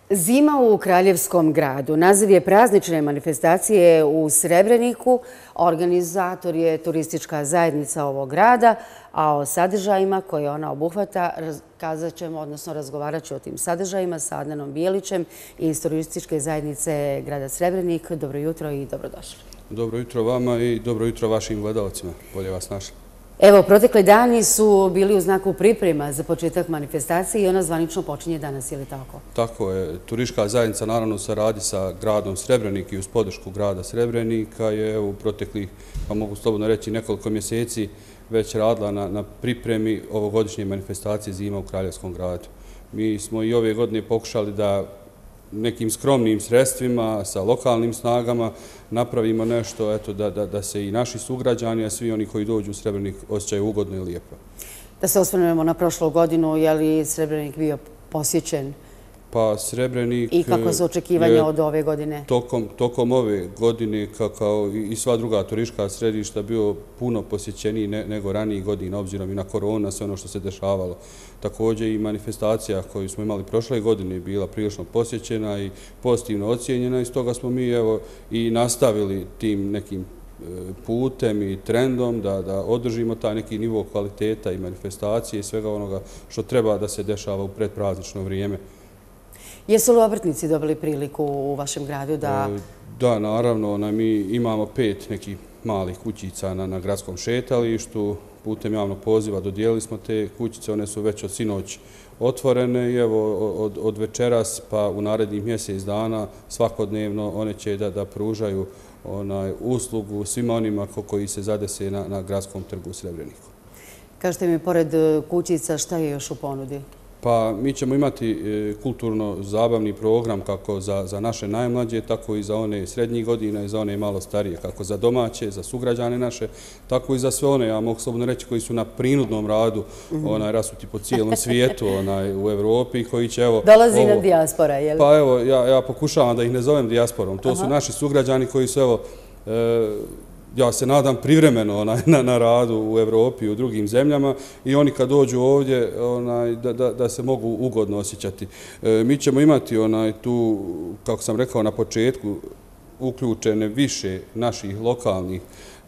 Zima u Kraljevskom gradu. Naziv je praznične manifestacije u Srebreniku. Organizator je turistička zajednica ovog grada, a o sadržajima koje ona obuhvata kazat ćemo, odnosno razgovarat ću o tim sadržajima sa Adnanom Bijelićem iz turističke zajednice grada Srebrenik. Dobro jutro i dobrodošli. Dobro jutro vama i dobro jutro vašim gledalcima. Bolje vas našli. Evo, protekli dani su bili u znaku priprema za početak manifestacije i ona zvanično počinje danas, je li tako? Tako je. Turistička zajednica naravno saradi sa gradom Srebrenik i uz podršku grada Srebrenika je u proteklih, pa mogu slobodno reći, nekoliko mjeseci već radila na pripremi ovogodišnje manifestacije Zima u Kraljevskom gradu. Mi smo i ove godine pokušali da nekim skromnim sredstvima, sa lokalnim snagama napravimo nešto eto, da se i naši sugrađani, a svi oni koji dođu u Srebrenik osjećaju ugodno i lijepo. Da se osvrnemo na prošlu godinu, je li Srebrenik bio posjećen? Pa Srebrenik I kako su očekivanja od ove godine? Tokom ove godine, kao i sva druga turistička središta, bio puno posjećeniji nego ranijih godina, obzirom i na korona, sve ono što se dešavalo. Također i manifestacija koju smo imali prošle godine je bila prilično posjećena i pozitivno ocijenjena i stoga smo mi i nastavili tim nekim putem i trendom da održimo taj neki nivo kvaliteta i manifestacije i svega onoga što treba da se dešava u predpraznično vrijeme. Jesu li obrtnici dobili priliku u vašem gradu da... Da, naravno. Mi imamo 5 nekih malih kućica na gradskom šetalištu. Putem javnog poziva dodijelili smo te kućice. One su već od sinoć otvorene i evo od večeras pa u narednih mjesec dana svakodnevno one će da pružaju uslugu svima onima koji se zadese na gradskom trgu u Srebreniku. Kažete mi, pored kućica, šta je još u ponudi? Pa mi ćemo imati kulturno-zabavni program kako za naše najmlađe, tako i za one srednjih godina i za one malo starije, kako za domaće, za sugrađane naše, tako i za sve one, ja mogu slobodno reći, koji su na prinudnom radu rasuti po cijelom svijetu u Evropi, koji će evo... Dolazi na dijaspora, je li? Pa evo, ja pokušavam da ih ne zovem dijasporom. To su naši sugrađani koji su evo... Ja se nadam privremeno na radu u Evropi i u drugim zemljama i oni kad dođu ovdje da se mogu ugodno osjećati. Mi ćemo imati tu, kako sam rekao na početku, uključene više naših lokalnih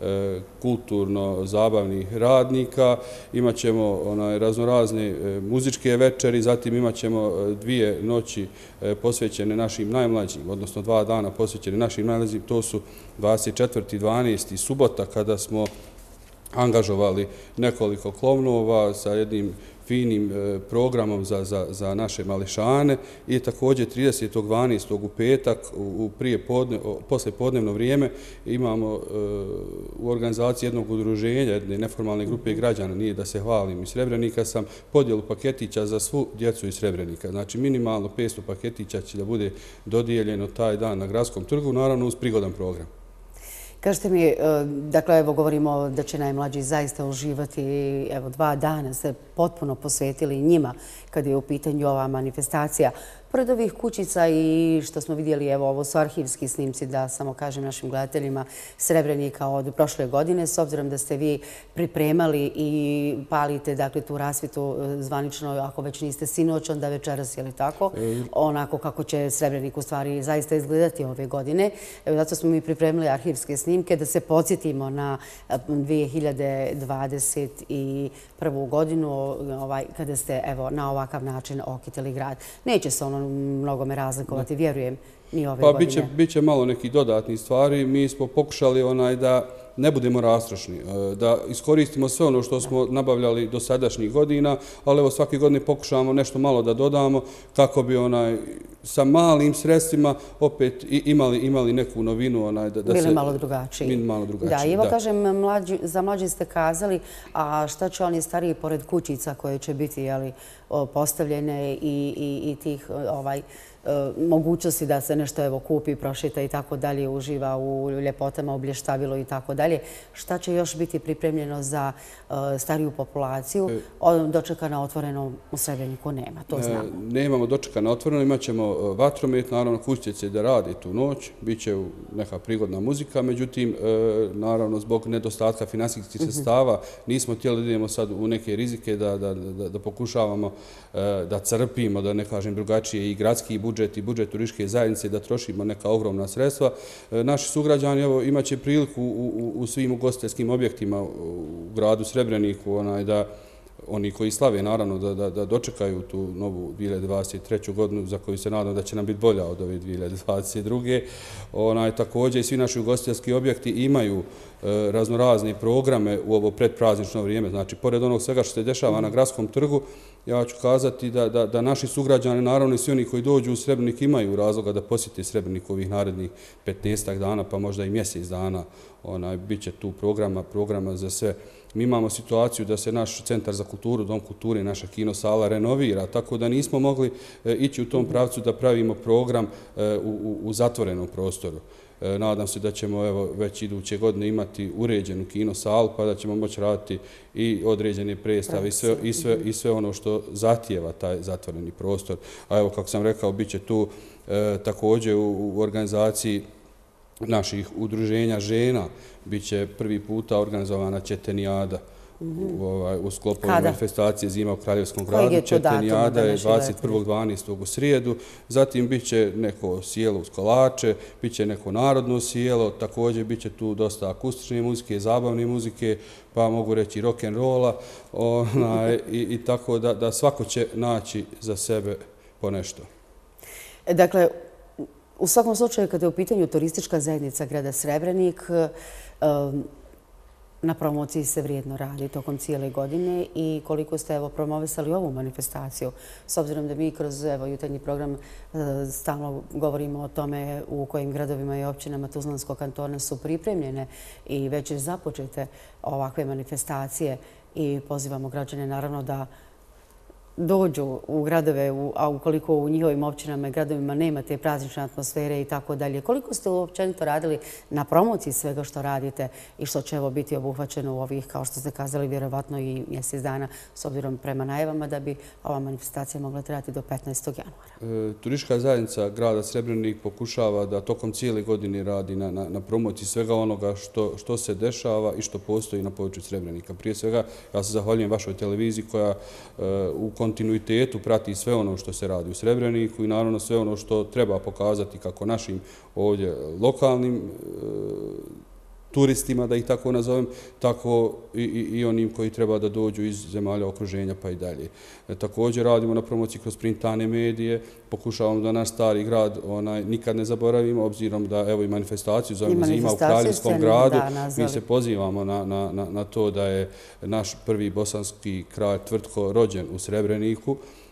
kulturno-zabavnih radnika. Imaćemo raznorazne muzičke večeri, zatim imaćemo 2 noći posvećene našim najmlađim, odnosno 2 dana posvećene našim najmlađim. To su 24.12. subota kada smo angažovali nekoliko klovnova sa jednim finim programom za naše mališane i također 30.12. u petak u poslijepodnevno vrijeme imamo u organizaciji jednog udruženja, jedne neformalne grupe građana, nije da se hvalim, iz Srebrenika sam podijelu paketića za svu djecu iz Srebrenika. Znači minimalno 500 paketića će da bude dodijeljeno taj dan na gradskom trgu, naravno uz prigodan program. Kažete mi, dakle, evo govorimo da će najmlađi zaista uživati, evo 2 dana ste potpuno posvetili njima kad je u pitanju ova manifestacija. Pored ovih kućica i što smo vidjeli, evo ovo su arhivski snimci, da samo kažem našim gledateljima, Srebrenika od prošle godine, s obzirom da ste vi pripremali i palite, dakle, tu rasvjetu zvanično, ako već niste sinoć, onda večeras, je li tako? Onako kako će Srebrenik u stvari zaista izgledati ove godine. Evo, zato smo mi pripremili arhivske snimke da se podsjetimo na 2021. godinu kada ste, evo, na ovakav način okitili grad. Neće se ono mnogome razlikovati, vjerujem, ni ove godine. Pa biće malo nekih dodatnih stvari. Mi smo pokušali da ne budemo rastrošni, da iskoristimo sve ono što smo nabavljali do sadašnjih godina, ali evo svake godine pokušavamo nešto malo da dodamo kako bi sa malim sredstvima opet imali neku novinu. Bili malo drugačiji. Da, evo kažem, za mlađe ste kazali, a šta će oni stariji pored kućica koje će biti postavljene i tih mogućnosti da se nešto evo kupi, prošita i tako dalje, uživa u ljepotama, oblještavilu i tako dalje. Šta će još biti pripremljeno za stariju populaciju? Dočeka na otvorenom u Srebreniku nema, to znamo. Nemamo dočeka na otvorenom, imat ćemo vatromet, naravno kućice da radi tu noć, bit će neka prigodna muzika, međutim, naravno, zbog nedostatka finansijskih sredstava nismo htjeli da idemo sad u neke rizike, da pokušavamo da crpimo, da ne kažem drugačije, i gradski budžet budžet i budžet turističke zajednice da trošimo neka ogromna sredstva. Naši sugrađani imat će priliku u svim ugostiteljskim objektima u gradu Srebreniku da oni koji slave, naravno, da dočekaju tu novu 2023. godinu za koju se nadam da će nam biti bolja od ove 2022. Također i svi naši ugostiteljski objekti imaju raznorazne programe u ovo predpraznično vrijeme. Znači, pored onog svega što se dešava na gradskom trgu, ja ću kazati da naši sugrađani, naravno i svi oni koji dođu u Srebrenik, imaju razloga da posjete Srebrenik ovih narednih 15 dana, pa možda i mjesec dana. Biće tu programa za sve. Mi imamo situaciju da se naš centar za kulturu, Dom kulture i naša kinosala renovira, tako da nismo mogli ići u tom pravcu da pravimo program u zatvorenom prostoru. Nadam se da ćemo već iduće godine imati uređenu kinosalu, pa da ćemo moći raditi i određene predstave i sve ono što zahtijeva taj zatvoreni prostor. A evo, kako sam rekao, bit će tu također u organizaciji naših udruženja žena, bit će prvi puta organizovana Četenijada u sklopu manifestacije Zima u Kraljevskom gradu. Četenijada je 21.12. u srijedu, zatim bit će neko sjelo uz kolače, bit će neko narodno sjelo, također bit će tu dosta akustične muzike, zabavne muzike, pa mogu reći rock'n'rolla i tako da svako će naći za sebe po nešto. Dakle, u svakom slučaju, kada je u pitanju turistička zajednica grada Srebrenik, na promociji se vrijedno radi tokom cijele godine i koliko ste promovisali ovu manifestaciju, s obzirom da mi kroz jutarnji program stalno govorimo o tome u kojim gradovima i općinama Tuzlanskog kantona su pripremljene i već započete ovakve manifestacije i pozivamo građane naravno da dođu u gradove, a ukoliko u njihovim općinama i gradovima nema te praznične atmosfere i tako dalje. Koliko ste uopćenito radili na promociji svega što radite i što će biti obuhvaćeno u ovih, kao što ste kazali, vjerovatno i mjesec dana, s obzirom prema najavama da bi ova manifestacija mogla trajati do 15. januara? Turistička zajednica grada Srebrenik pokušava da tokom cijele godine radi na promociji svega onoga što se dešava i što postoji na području Srebrenika. Prije svega, ja se zahvaljujem vašoj televiziji koja u kontinuitetu prati sve ono što se radi u Srebreniku i naravno sve ono što treba pokazati kako našim ovdje lokalnim turistima, da ih tako nazovem, tako i onim koji treba da dođu iz zemalja okruženja pa i dalje. Također radimo na promociji kroz printane medije, pokušavamo da naš stari grad nikad ne zaboravimo, obzirom da evo i manifestaciju zovemo Zima u Kraljevskom gradu. Mi se pozivamo na to da je naš prvi bosanski kralj Tvrtko rođen u Srebreniku.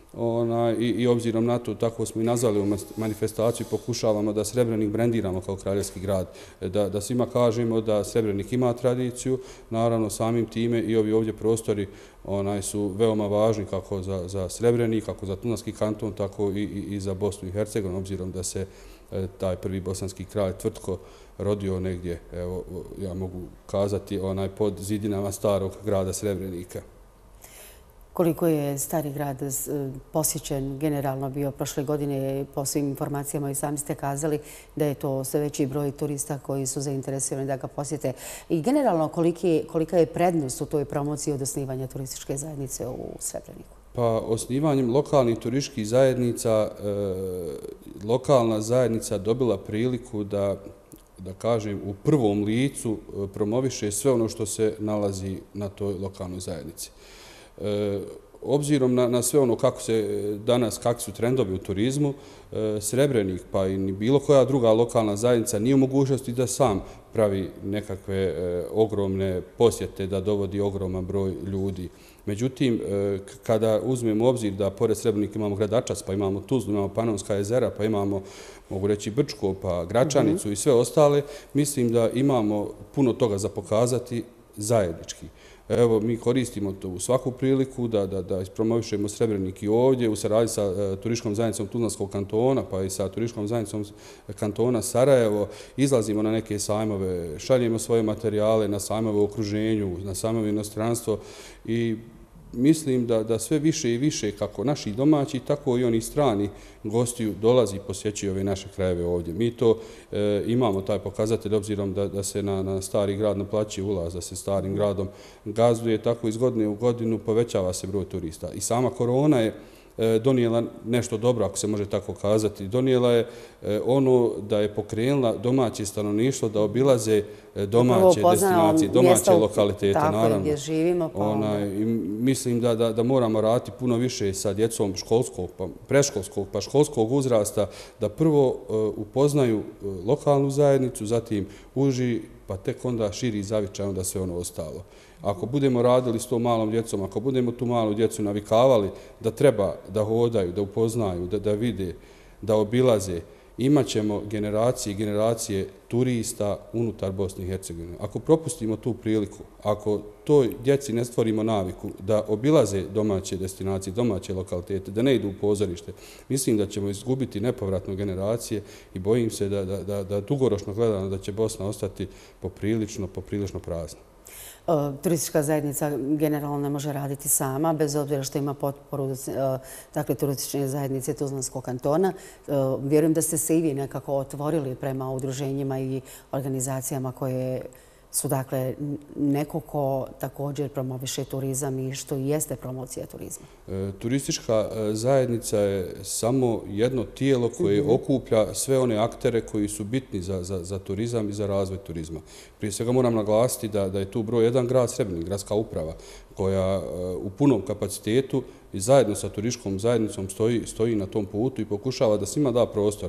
I obzirom na to, tako smo i nazvali u manifestaciju, pokušavamo da Srebrenik brendiramo kao kraljevski grad, da svima kažemo da Srebrenik ima tradiciju, naravno samim time i ovi ovdje prostori su veoma važni kako za Srebrenik, kako za Tuzlanski kanton, tako i za Bosnu i Hercegovinu, obzirom da se taj prvi bosanski kralj Tvrtko rodio negdje, evo, ja mogu kazati, pod zidinama starog grada Srebrenika. Koliko je stari grad posjećen generalno bio prošle godine, po svim informacijama i sami ste kazali da je to sve veći broj turista koji su zainteresirani da ga posjete. I generalno kolika je prednost u toj promociji od osnivanja turističke zajednice u Srebreniku? Pa osnivanjem lokalnih turističkih zajednica, lokalna zajednica dobila priliku da kažem, u prvom licu promoviše sve ono što se nalazi na toj lokalnoj zajednici. Obzirom na sve ono kako se danas, kakvi su trendovi u turizmu, Srebrenik pa i bilo koja druga lokalna zajednica nije u mogućnosti da sam pravi nekakve ogromne posjete, da dovodi ogroman broj ljudi. Međutim, kada uzmemo u obzir da pored Srebrenika imamo Gradačac, pa imamo Tuzlu, imamo Panonska jezera, pa imamo, mogu reći, Brčko, pa Gračanicu i sve ostale, mislim da imamo puno toga za pokazati zajednički. Evo, mi koristimo to u svaku priliku da ispromovišemo Srebrenik i ovdje u saradnji sa turističkom zajednicom Tuzlanskog kantona, pa i sa turističkom zajednicom kantona Sarajevo. Izlazimo na neke sajmove, šaljemo svoje materijale na sajmove u okruženju, na sajmove inostranstvo i mislim da sve više i više kako naših domaćih, tako i onih strani gostiju dolazi i posjećuju ove naše krajeve ovdje. Mi to imamo taj pokazatelj, obzirom da se na stari grad naplaćuje ulaz, da se starim gradom gazduje, tako iz godine u godinu povećava se broj turista. I sama korona je donijela nešto dobro, ako se može tako kazati. Donijela je ono da je pokrenula domaće stanovništvo da obilaze domaće destinacije, domaće lokalitete. Tako, gdje živimo. Mislim da moramo raditi puno više sa djecom školskog, preškolskog pa školskog uzrasta, da prvo upoznaju lokalnu zajednicu, zatim uži, pa tek onda širi zavičaj, onda sve ono ostalo. Ako budemo radili s tom malom djecom, ako budemo tu malu djecu navikavali da treba da hodaju, da upoznaju, da vide, da obilaze, imat ćemo generacije i generacije turista unutar Bosne i Hercegovine. Ako propustimo tu priliku, ako toj djeci ne stvorimo naviku da obilaze domaće destinacije, domaće lokalitete, da ne idu u pozorište, mislim da ćemo izgubiti nepovratno generacije i bojim se da dugoročno gledano da će Bosna ostati poprilično prazna. Turistička zajednica generalno ne može raditi sama, bez obzira što ima potporu turističke zajednice Tuzlanskog kantona. Vjerujem da ste se i vi nekako otvorili prema udruženjima i organizacijama koje su neko ko također promoviše turizam i što i jeste promocija turizma. Turistička zajednica je samo jedno tijelo koje okuplja sve one aktere koji su bitni za turizam i za razvoj turizma. Prije svega moram naglasiti da je tu broj jedan grad Srebrenik, gradska uprava, koja u punom kapacitetu i zajedno sa turističkom zajednicom stoji na tom putu i pokušava da svima da prostor.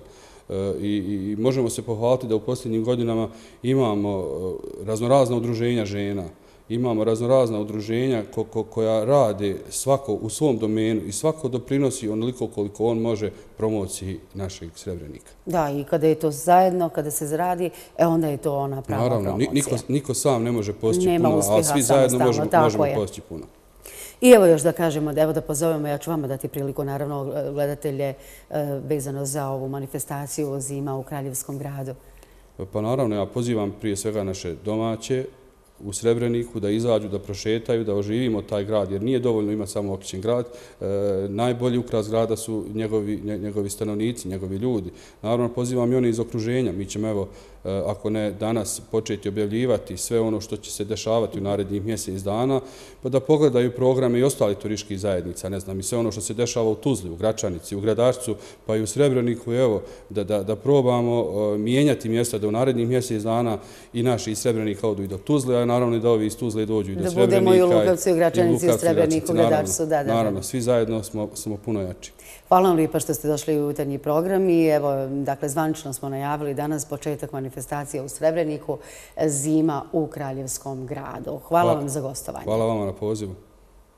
I možemo se pohvaliti da u posljednjim godinama imamo raznorazna udruženja žena, imamo raznorazna udruženja koja rade svako u svom domenu i svako doprinosi onoliko koliko on može promociji našeg Srebrenika. Da, i kada je to zajedno, kada se zaradi, onda je to ona prava promocija. Naravno, niko sam ne može postići puno, ali svi zajedno možemo postići puno. I evo još da kažemo, da pozovemo, ja ću vama dati priliku, naravno, gledatelje vezano za ovu manifestaciju Zima u Kraljevskom gradu. Pa naravno, ja pozivam prije svega naše domaće u Srebreniku da izađu, da prošetaju, da oživimo taj grad, jer nije dovoljno imati samo okićen grad. Najbolji ukras grada su njegovi stanovnici, njegovi ljudi. Naravno, pozivam i one iz okruženja. Mi ćemo, evo, ako ne danas, početi objavljivati sve ono što će se dešavati u narednih mjesec dana, pa da pogledaju programe i ostali turističkih zajednica, ne znam, i sve ono što se dešava u Tuzli, u Gračanici, u Gradačcu, pa i u Srebreniku, evo, da probamo mijenjati mjesta, da u narednih mjesec dana i naši iz Srebrenika odu i do Tuzle, a naravno i da ovi iz Tuzle dođu i do Srebrenika. Da budemo i u Lukovcu, i u Gračanici, i u Srebreniku, u Gradačcu, da. Naravno, svi zajedno smo puno jači. Hvala vam lijepa što ste došli u jutarnji program i evo, zvanično smo najavili danas početak manifestacije u Srebreniku, Zima u Kraljevskom gradu. Hvala vam za gostovanje. Hvala vama na pozivu.